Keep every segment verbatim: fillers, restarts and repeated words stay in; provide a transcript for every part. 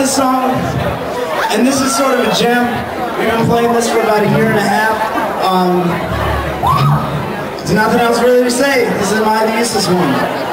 this song, and this is sort of a gem. We've been playing this for about a year and a half. Um, there's nothing else really to say. This is Am I the Useless One?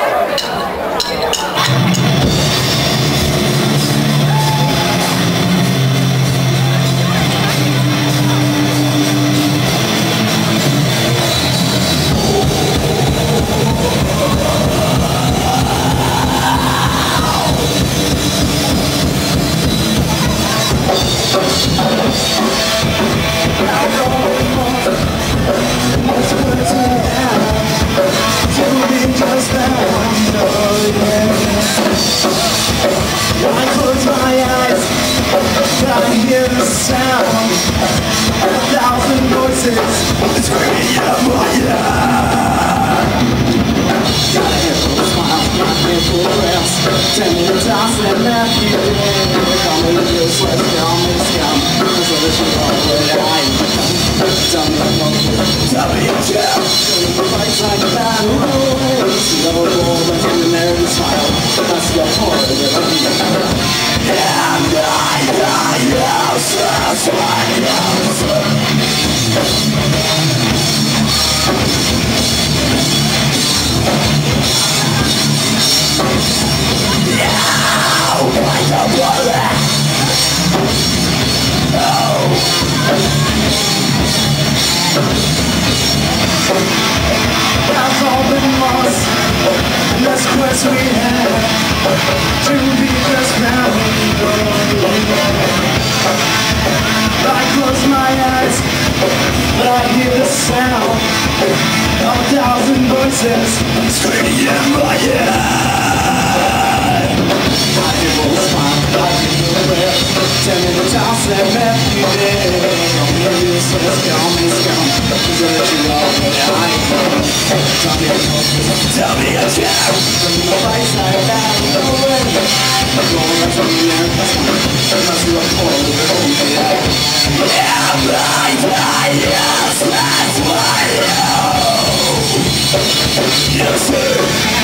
Screaming in my head. I hear people smile, I hear people laugh. Tell me the times that met you there. Call me useless, call me scum. Desert you all, but I ain't come. Tell me a joke, tell me a joke. From the place I found no way. I'm going to tell me there, unless you're a poor little kid. Yeah, right, right, yes, that's why you. Yes, sir.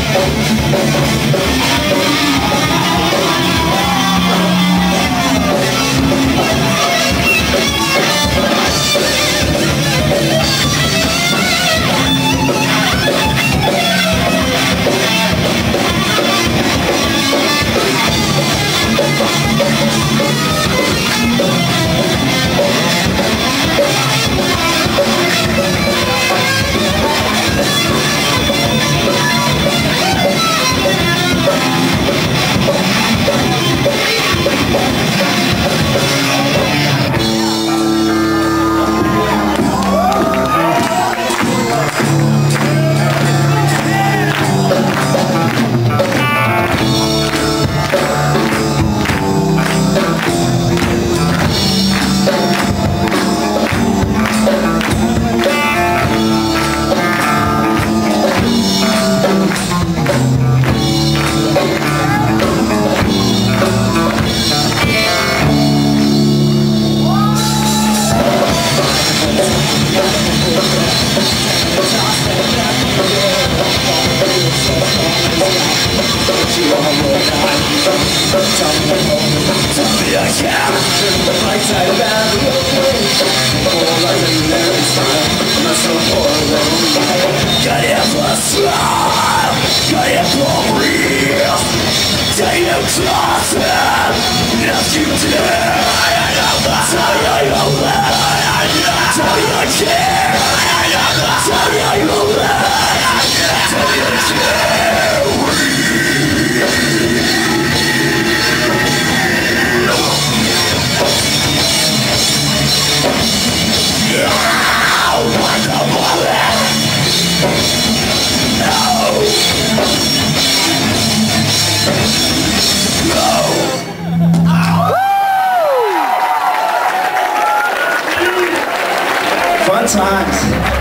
Fun times.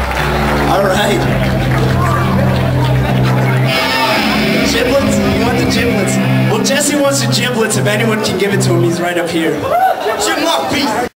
All right. Giblets? You want the giblets? Well, Jesse wants the giblets. If anyone can give it to him, he's right up here. Chipmunk beat.